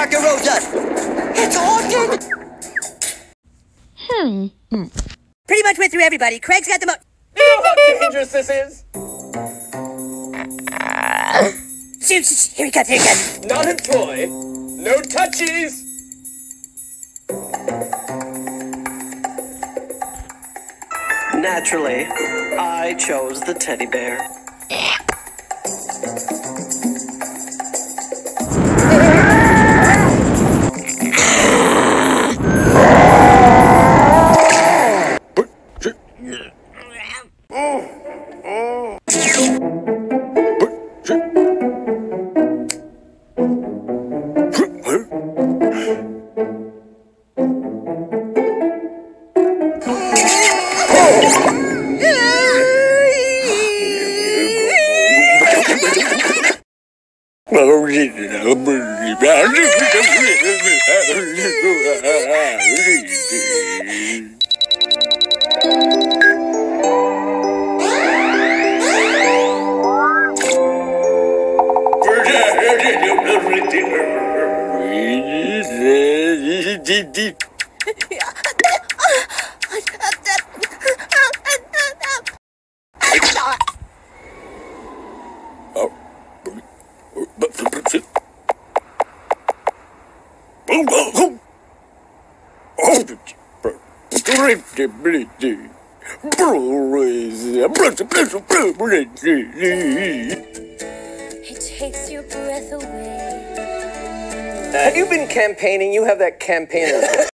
Dr. Rosa. It's haunted. Pretty much went through everybody. Craig's got the most. You know how dangerous this is? Here he comes, here he comes. Not a toy. No touchies. Naturally, I chose the teddy bear. It takes your breath away. Have you been campaigning? You have that campaigner.